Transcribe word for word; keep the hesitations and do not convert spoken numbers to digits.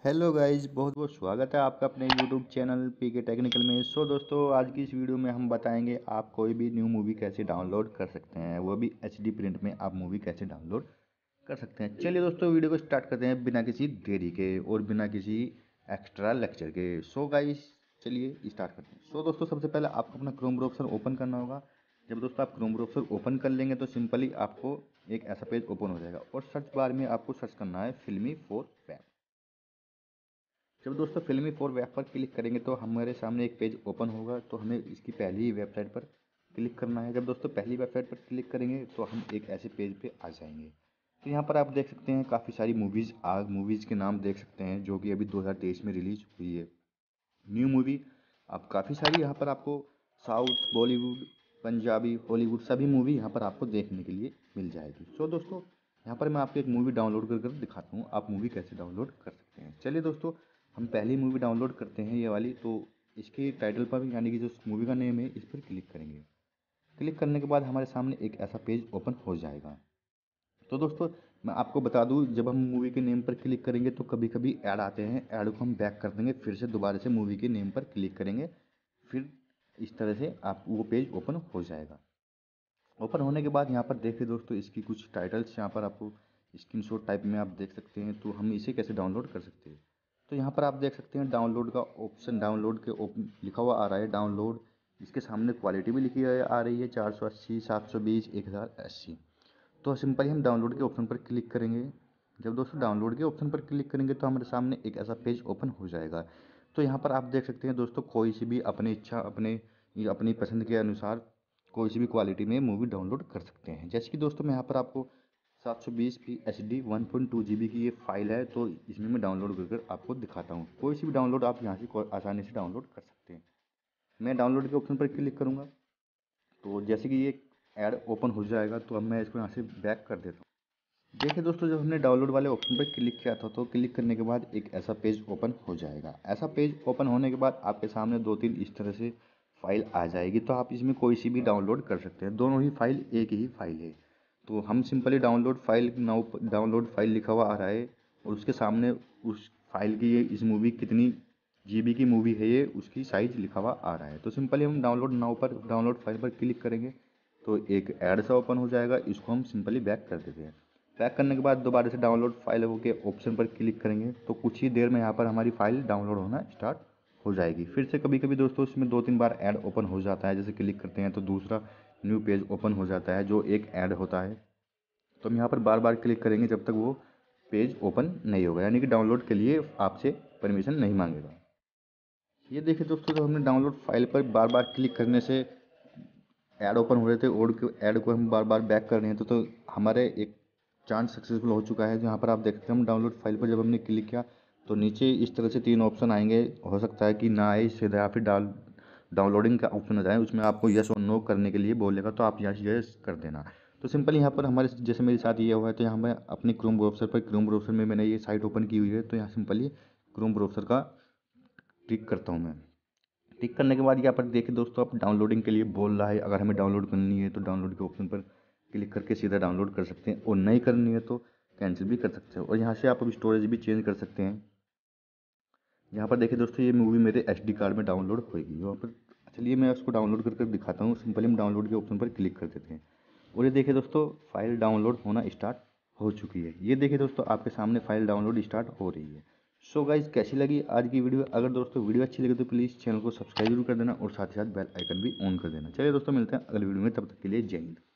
Hello guys, बहुत बहुत स्वागत है आपका अपने यूट्यूब चैनल पीके टेक्निकल में। सो दोस्तों, आज की इस वीडियो में हम बताएंगे आप कोई भी न्यू मूवी कैसे डाउनलोड कर सकते हैं, वो भी एचडी प्रिंट में आप मूवी कैसे डाउनलोड कर सकते हैं। चलिए दोस्तों, वीडियो को स्टार्ट करते हैं बिना किसी देरी के और बिना किसी एक्स्ट्रा लेक्चर के। सो गाइज, चलिए स्टार्ट करते हैं। सो दोस्तों, सबसे पहले आपको अपना क्रोम ब्राउज़र ओपन करना होगा। जब दोस्तों आप क्रोम ब्राउज़र ओपन कर लेंगे तो सिंपली आपको एक ऐसा पेज ओपन हो जाएगा और सर्च बार में आपको सर्च करना है फिल्मी फोर वेब। जब दोस्तों फिल्मी फोर वेब पर क्लिक करेंगे तो हमारे सामने एक पेज ओपन होगा, तो हमें इसकी पहली ही वेबसाइट पर क्लिक करना है। जब दोस्तों पहली वेबसाइट पर क्लिक करेंगे तो हम एक ऐसे पेज पे आ जाएंगे। तो यहाँ पर आप देख सकते हैं काफ़ी सारी मूवीज़ आज मूवीज़ के नाम देख सकते हैं जो कि अभी दो हज़ार तेईस में रिलीज हुई है न्यू मूवी। आप काफ़ी सारी यहाँ पर आपको साउथ, बॉलीवुड, पंजाबी, हॉलीवुड सभी मूवी यहाँ पर आपको देखने के लिए मिल जाएगी। सो दोस्तों, यहाँ पर मैं आपको एक मूवी डाउनलोड कर कर दिखाता हूँ आप मूवी कैसे डाउनलोड कर सकते हैं। चलिए दोस्तों, हम पहली मूवी डाउनलोड करते हैं ये वाली। तो इसके टाइटल पर यानी कि जो मूवी का नेम है इस पर क्लिक करेंगे। क्लिक करने के बाद हमारे सामने एक ऐसा पेज ओपन हो जाएगा। तो दोस्तों, मैं आपको बता दूं, जब हम मूवी के नेम पर क्लिक करेंगे तो कभी कभी ऐड आते हैं। ऐड को हम बैक कर देंगे, फिर से दोबारा से मूवी के नेम पर क्लिक करेंगे, फिर इस तरह से आप वो पेज ओपन हो जाएगा। ओपन होने के बाद यहाँ पर देखिए दोस्तों, इसकी कुछ टाइटल्स यहाँ पर आपको स्क्रीनशॉट टाइप में आप देख सकते हैं। तो हम इसे कैसे डाउनलोड कर सकते हैं, तो यहाँ पर आप देख सकते हैं डाउनलोड का ऑप्शन, डाउनलोड के लिखा हुआ आ रहा है डाउनलोड। इसके सामने क्वालिटी भी लिखी आ रही है चार सौ अस्सी, सात सौ बीस, एक हज़ार अस्सी। तो सिंपली हम डाउनलोड के ऑप्शन पर क्लिक करेंगे। जब दोस्तों डाउनलोड के ऑप्शन पर क्लिक करेंगे तो हमारे सामने एक ऐसा पेज ओपन हो जाएगा। तो यहाँ पर आप देख सकते हैं दोस्तों, कोई सी भी अपनी इच्छा, अपने अपनी पसंद के अनुसार कोई सी भी क्वालिटी में मूवी डाउनलोड कर सकते हैं। जैसे कि दोस्तों मैं यहाँ पर आपको सात सौ बीस P H D one point two G B की ये फाइल है, तो इसमें मैं डाउनलोड कर कर आपको दिखाता हूँ। कोई सी भी डाउनलोड आप यहाँ से आसानी से डाउनलोड कर सकते हैं। मैं डाउनलोड के ऑप्शन पर क्लिक करूँगा तो जैसे कि ये ऐड ओपन हो जाएगा, तो अब मैं इसको यहाँ से बैक कर देता हूँ। देखिए दोस्तों, जब हमने डाउनलोड वाले ऑप्शन पर क्लिक किया था तो क्लिक करने के बाद एक ऐसा पेज ओपन हो जाएगा। ऐसा पेज ओपन होने के बाद आपके सामने दो तीन इस तरह से फाइल आ जाएगी। तो आप इसमें कोई सी भी डाउनलोड कर सकते हैं, दोनों ही फाइल एक ही फाइल है। तो हम simply download file now download file लिखा हुआ आ रहा है और उसके सामने उस फाइल की ये इस मूवी कितनी जीबी की मूवी है ये उसकी साइज लिखा हुआ आ रहा है। तो सिंपली हम डाउनलोड नाउ पर डाउनलोड फाइल पर क्लिक करेंगे तो एक ऐड सा ओपन हो जाएगा। इसको हम सिंपली बैक कर देते हैं। बैक करने के बाद दोबारा से डाउनलोड फाइल के ऑप्शन पर क्लिक करेंगे तो कुछ ही देर में यहाँ पर हमारी फाइल डाउनलोड होना स्टार्ट हो जाएगी। फिर से कभी कभी दोस्तों इसमें दो तीन बार ऐड ओपन हो जाता है, जैसे क्लिक करते हैं तो दूसरा न्यू पेज ओपन हो जाता है जो एक ऐड होता है। तो हम यहाँ पर बार बार क्लिक करेंगे जब तक वो पेज ओपन नहीं होगा, यानी कि डाउनलोड के लिए आपसे परमिशन नहीं मांगेगा। ये देखिए दोस्तों, जब हमने डाउनलोड फाइल पर बार बार क्लिक करने से ऐड ओपन हो रहे थे और ऐड को हम बार बार बैक कर रहे हैं तो, तो हमारे एक चांस सक्सेसफुल हो चुका है। जहाँ पर आप देखते हैं हम डाउनलोड फाइल पर जब हमने क्लिक किया तो नीचे इस तरह से तीन ऑप्शन आएंगे। हो सकता है कि ना आए सीधा, या फिर डाल डाउनलोडिंग का ऑप्शन आ जाए, उसमें आपको यस और नो करने के लिए बोलेगा तो आप यस यस कर देना। तो सिंपल यहाँ पर हमारे जैसे मेरे साथ ये हुआ है, तो यहाँ मैं अपनी क्रोम ब्राउज़र पर क्रोम ब्राउज़र में मैंने ये साइट ओपन की हुई है, तो यहाँ सिंपली क्रोम ब्राउज़र का टिक करता हूँ मैं। टिक करने के बाद यहाँ पर देखिए दोस्तों, आप डाउनलोडिंग के लिए बोल रहा है। अगर हमें डाउनलोड करनी है तो डाउनलोड के ऑप्शन पर क्लिक करके सीधा डाउनलोड कर सकते हैं और नहीं करनी है तो कैंसिल भी कर सकते हो। और यहाँ से आप अब स्टोरेज भी चेंज कर सकते हैं। यहाँ पर देखिए दोस्तों, ये मूवी मेरे एच डी कार्ड में डाउनलोड होगी वहाँ पर। चलिए मैं उसको डाउनलोड करके दिखाता हूँ। सिंपली हम डाउनलोड के ऑप्शन पर क्लिक कर देते हैं और ये देखिए दोस्तों, फाइल डाउनलोड होना स्टार्ट हो चुकी है। ये देखिए दोस्तों, आपके सामने फाइल डाउनलोड स्टार्ट हो रही है। सो गाइज, कैसी लगी आज की वीडियो? अगर दोस्तों वीडियो अच्छी लगी तो प्लीज़ चैनल को सब्सक्राइब जरूर कर देना और साथ ही साथ बेल आइकन भी ऑन कर देना। चलिए दोस्तों, मिलते हैं अगली वीडियो में, तब तक के लिए जय हिंद।